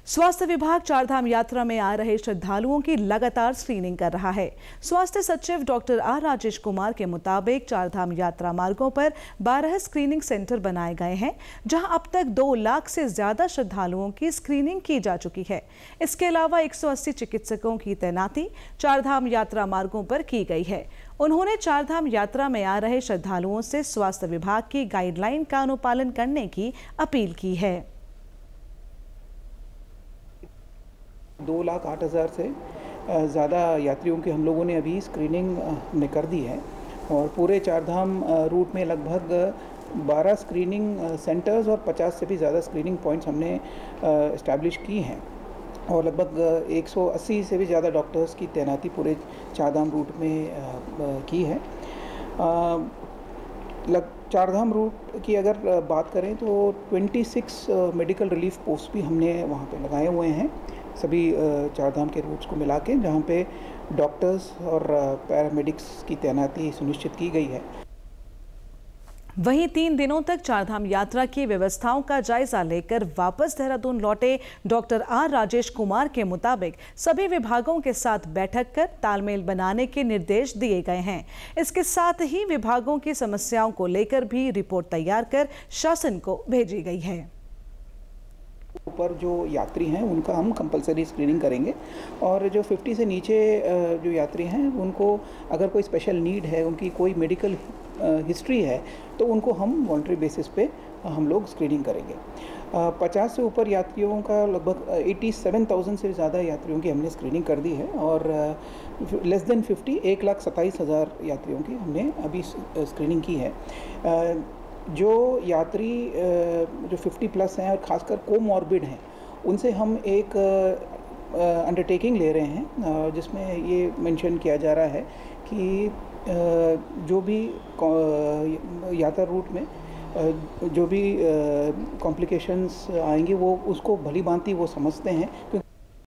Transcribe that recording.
स्वास्थ्य विभाग चारधाम यात्रा में आ रहे श्रद्धालुओं की लगातार स्क्रीनिंग कर रहा है। स्वास्थ्य सचिव डॉक्टर आर राजेश कुमार के मुताबिक चारधाम यात्रा मार्गों पर 12 स्क्रीनिंग सेंटर बनाए गए हैं, जहां अब तक 2 लाख से ज्यादा श्रद्धालुओं की स्क्रीनिंग की जा चुकी है। इसके अलावा 180 चिकित्सकों की तैनाती चारधाम यात्रा मार्गों पर की गई है। उन्होंने चारधाम यात्रा में आ रहे श्रद्धालुओं से स्वास्थ्य विभाग की गाइडलाइन का अनुपालन करने की अपील की है। 2,08,000 से ज़्यादा यात्रियों की हम लोगों ने अभी स्क्रीनिंग ने कर दी है और पूरे चारधाम रूट में लगभग 12 स्क्रीनिंग सेंटर्स और 50 से भी ज़्यादा स्क्रीनिंग पॉइंट्स हमने इस्टेब्लिश की हैं और लगभग 180 से भी ज़्यादा डॉक्टर्स की तैनाती पूरे चारधाम रूट में की है। चारधाम रूट की अगर बात करें तो 26 मेडिकल रिलीफ पोस्ट भी हमने वहाँ पे लगाए हुए हैं सभी चारधाम के रूट्स को मिला के, जहाँ पे डॉक्टर्स और पैरामेडिक्स की तैनाती सुनिश्चित की गई है। वहीं 3 दिनों तक चारधाम यात्रा की व्यवस्थाओं का जायजा लेकर वापस देहरादून लौटे डॉक्टर आर राजेश कुमार के मुताबिक सभी विभागों के साथ बैठक कर तालमेल बनाने के निर्देश दिए गए हैं। इसके साथ ही विभागों की समस्याओं को लेकर भी रिपोर्ट तैयार कर शासन को भेजी गई है। ऊपर जो यात्री हैं उनका हम कंपलसरी स्क्रीनिंग करेंगे और जो 50 से नीचे जो यात्री हैं उनको अगर कोई स्पेशल नीड है, उनकी कोई मेडिकल हिस्ट्री है, तो उनको हम वॉलंटरी बेसिस पे हम लोग स्क्रीनिंग करेंगे। 50 से ऊपर यात्रियों का लगभग 87,000 से ज़्यादा यात्रियों की हमने स्क्रीनिंग कर दी है और लेस देन 50 1,27,000 यात्रियों की हमने अभी स्क्रीनिंग की है। जो यात्री जो 50 प्लस हैं और ख़ासकर कोमॉर्बिड हैं, उनसे हम एक अंडरटेकिंग ले रहे हैं जिसमें ये मेंशन किया जा रहा है कि जो भी यात्रा रूट में जो भी कॉम्प्लिकेशंस आएंगी वो उसको भली भांति वो समझते हैं।